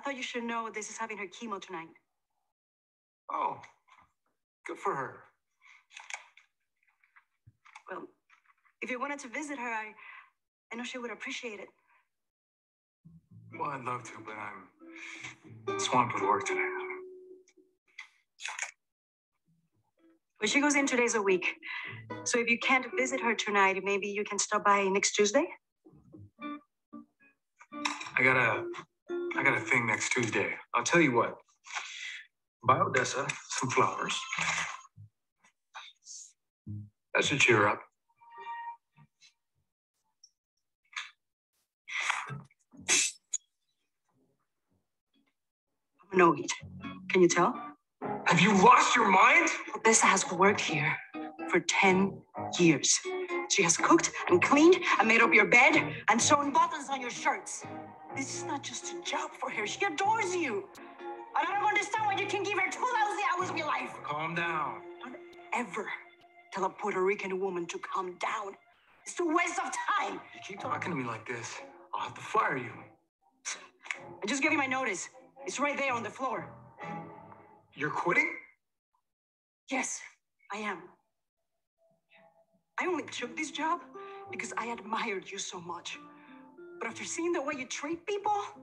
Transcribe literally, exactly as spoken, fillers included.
thought you should know this is having her chemo tonight. Oh, good for her. Well, if you wanted to visit her, I, I know she would appreciate it. Well, I'd love to, but I'm swamped with work today. Well, she goes in two days a week. So if you can't visit her tonight, maybe you can stop by next Tuesday? I got a, I got a thing next Tuesday. I'll tell you what. Buy Odessa some flowers. That should cheer her up. I'm annoyed. Can you tell? Have you lost your mind? Odessa has worked here for ten years. She has cooked and cleaned and made up your bed and sewn buttons on your shirts. This is not just a job for her. She adores you. And I don't understand why you can give her two lousy hours of your life. Calm down. Don't ever tell a Puerto Rican woman to calm down. It's a waste of time. You keep talking to me like this, I'll have to fire you. I just gave you my notice. It's right there on the floor. You're quitting? Yes, I am. I only took this job because I admired you so much. But after seeing the way you treat people,